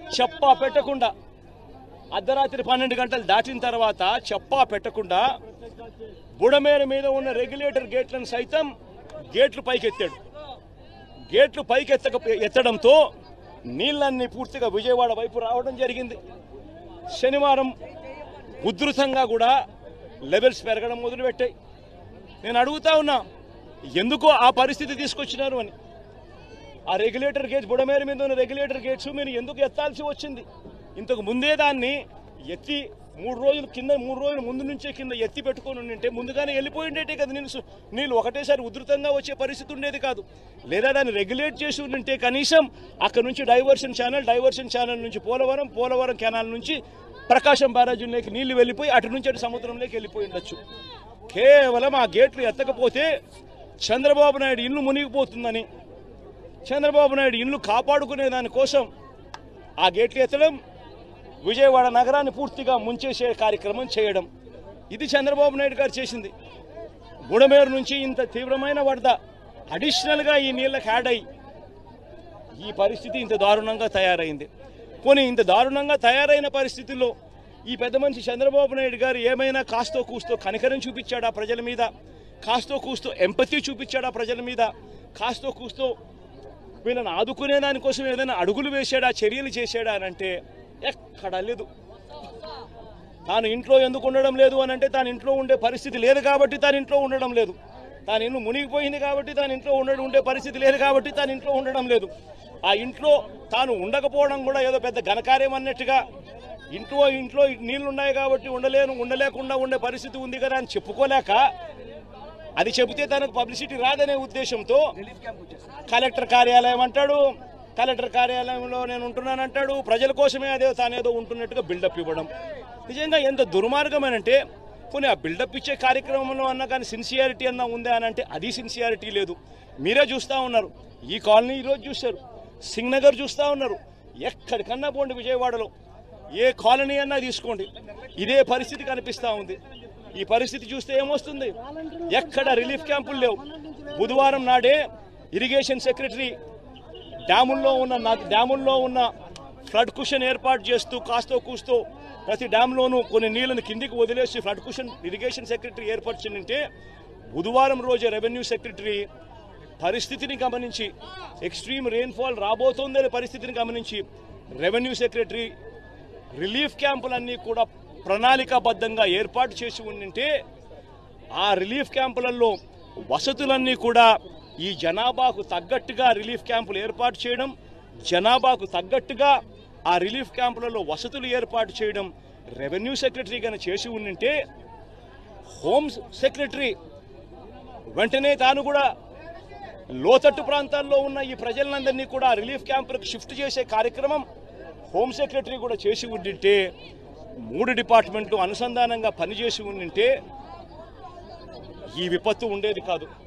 చెప్పా పెట్టకుండా అర్ధరాత్రి 12 గంటలు దాటిన తర్వాత చెప్పా పెట్టకుండా బుడమేరు మీద ఉన్న రెగ్యులేటర్ గేట్లను సైతం గేట్లు పైకెత్తాడు. గేట్లు ఎత్తడంతో నీళ్ళన్నీ పూర్తిగా విజయవాడ వైపు రావడం జరిగింది. శనివారం ఉధృతంగా కూడా లెవెల్స్ పెరగడం మొదలుపెట్టాయి. నేను అడుగుతా ఉన్నా, ఎందుకో ఆ పరిస్థితి తీసుకొచ్చినారు అని. ఆ రెగ్యులేటర్ గేట్స్, బుడమేరు మీద ఉన్న రెగ్యులేటర్ గేట్స్ మీరు ఎందుకు ఎత్తాల్సి వచ్చింది? ఇంతకు ముందే దాన్ని ఎత్తి 3 రోజుల ముందు నుంచే కింద ఎత్తి పెట్టుకొని ఉంటే ముందుగానే వెళ్ళిపోయిండేటే కదా. నీళ్ళు ఒకటేసారి ఉధృతంగా వచ్చే పరిస్థితి ఉండేది కాదు. లేదా దాన్ని రెగ్యులేట్ చేసి ఉంటే కనీసం అక్కడ నుంచి డైవర్షన్ ఛానల్ నుంచి పోలవరం కెనాల్ నుంచి ప్రకాశం బ్యారేజీలోకి నీళ్లు వెళ్ళిపోయి అటు నుంచి అటు సముద్రంలోకి వెళ్ళిపోయి ఉండొచ్చు. కేవలం ఆ గేట్లు ఎత్తకపోతే చంద్రబాబు నాయుడు ఇల్లు మునిగిపోతుందని, చంద్రబాబు నాయుడు ఇల్లు కాపాడుకునే దానికోసం ఆ గేట్లు ఎత్తడం, విజయవాడ నగరాన్ని పూర్తిగా ముంచేసే కార్యక్రమం చేయడం, ఇది చంద్రబాబు నాయుడు గారు చేసింది. బుడమేరు నుంచి ఇంత తీవ్రమైన వరద అడిషనల్గా ఈ నీళ్ళకి యాడ్ అయ్యి ఈ పరిస్థితి ఇంత దారుణంగా తయారైంది. పోనీ ఇంత దారుణంగా తయారైన పరిస్థితుల్లో ఈ పెద్ద మనిషి చంద్రబాబు నాయుడు గారు ఏమైనా కాస్తో కూస్తో కనికరం చూపించాడా ప్రజల మీద? కాస్తో కూస్తో ఎంపతి చూపించాడా ప్రజల మీద? కాస్తో కూస్తో వీళ్ళని ఆదుకునే దానికోసం ఏదైనా అడుగులు వేసాడా, చర్యలు చేశాడా అని అంటే ఎక్కడా లేదు. తాను ఇంట్లో ఎందుకు ఉండడం లేదు అని అంటే తాను ఇంట్లో ఉండే పరిస్థితి లేదు కాబట్టి తాను ఇంట్లో ఉండడం లేదు. తాను ఇల్లు మునిగిపోయింది కాబట్టి తాను ఇంట్లో ఉండే పరిస్థితి లేదు కాబట్టి తాను ఇంట్లో ఉండడం లేదు. ఆ ఇంట్లో తాను ఉండకపోవడం కూడా ఏదో పెద్ద ఘనకార్యం అన్నట్టుగా ఇంట్లో నీళ్లు ఉన్నాయి కాబట్టి ఉండలేకుండా ఉండే పరిస్థితి ఉంది కదా అని చెప్పుకోలేక, అది చెబితే తనకు పబ్లిసిటీ రాదనే ఉద్దేశంతో కలెక్టర్ కార్యాలయం అంటాడు, కలెక్టర్ కార్యాలయంలో నేను ఉంటున్నానంటాడు, ప్రజల కోసమే తానేదో ఉంటున్నట్టుగా బిల్డప్ ఇవ్వడం. నిజంగా ఎంత దుర్మార్గమేనంటే, పోనీ ఆ బిల్డప్ ఇచ్చే కార్యక్రమంలో అన్నా కానీ సిన్సియారిటీ అన్నా ఉందా అని అంటే అది సిన్సియారిటీ లేదు. మీరే చూస్తూ ఉన్నారు, ఈ కాలనీ ఈరోజు చూశారు, సింగ్నగర్ చూస్తూ ఉన్నారు, ఎక్కడికన్నా పోండి విజయవాడలో ఏ కాలనీ అన్నా తీసుకోండి, ఇదే పరిస్థితి కనిపిస్తూ ఉంది. ఈ పరిస్థితి చూస్తే ఏమొస్తుంది? ఎక్కడ రిలీఫ్ క్యాంపులు లేవు. బుధవారం నాడే ఇరిగేషన్ సెక్రటరీ డ్యాముల్లో ఉన్న ఫ్లడ్ కుషన్ ఏర్పాటు చేస్తూ కాస్తో కూస్తో ప్రతి డ్యామ్లోనూ కొన్ని నీళ్లను కిందికి వదిలేసి ఫ్లడ్ కుషన్ ఇరిగేషన్ సెక్రటరీ ఏర్పరిచిందంటే, బుధవారం రోజే రెవెన్యూ సెక్రటరీ పరిస్థితిని గమనించి, ఎక్స్ట్రీమ్ రెయిన్ఫాల్ రాబోతోందనే పరిస్థితిని గమనించి రెవెన్యూ సెక్రటరీ రిలీఫ్ క్యాంపులన్నీ కూడా ప్రణాళికాబద్ధంగా ఏర్పాటు చేసి ఉండింటే, ఆ రిలీఫ్ క్యాంపులలో వసతులన్నీ కూడా ఈ జనాభాకు తగ్గట్టుగా రిలీఫ్ క్యాంపులు ఏర్పాటు చేయడం, జనాభాకు తగ్గట్టుగా ఆ రిలీఫ్ క్యాంపులలో వసతులు ఏర్పాటు చేయడం రెవెన్యూ సెక్రటరీ కనుక చేసి ఉండింటే, హోమ్ సెక్రటరీ వెంటనే తాను కూడా లోతట్టు ప్రాంతాల్లో ఉన్న ఈ ప్రజలందరినీ కూడా రిలీఫ్ క్యాంపులకు షిఫ్ట్ చేసే కార్యక్రమం హోమ్ సెక్రటరీ కూడా చేసి ఉండింటే, 3 డిపార్ట్మెంట్లు అనుసంధానంగా పనిచేసి ఉండింటే ఈ విపత్తు ఉండేది కాదు.